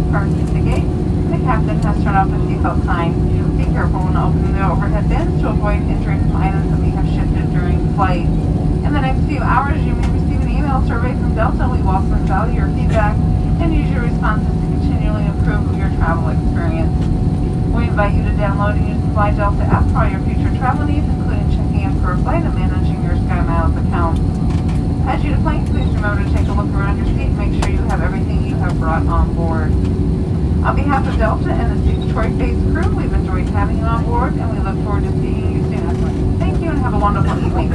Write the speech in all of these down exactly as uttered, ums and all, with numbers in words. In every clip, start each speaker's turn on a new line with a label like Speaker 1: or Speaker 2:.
Speaker 1: parked at the gate. The captain has turned off the seatbelt sign. Be careful when opening the overhead bins to avoid injuring some items that may have shifted during flight. In the next few hours, you may receive an email survey from Delta. We welcome and value your feedback and use your responses to continually improve your travel experience. We invite you to download and use the Fly Delta app for all your future travel needs, including checking in for a flight and managing your SkyMiles account. As you deplane, please remember to take a look around your seat and make sure you have everything you have brought on board. On behalf of Delta and the Detroit-based crew, we've enjoyed having you on board, and we look forward to seeing you soon. Thank you and have a wonderful evening.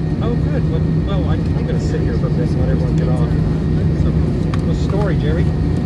Speaker 2: Well, I, I'm going to sit here for a bit and let everyone get off. So, what's the story, Jerry?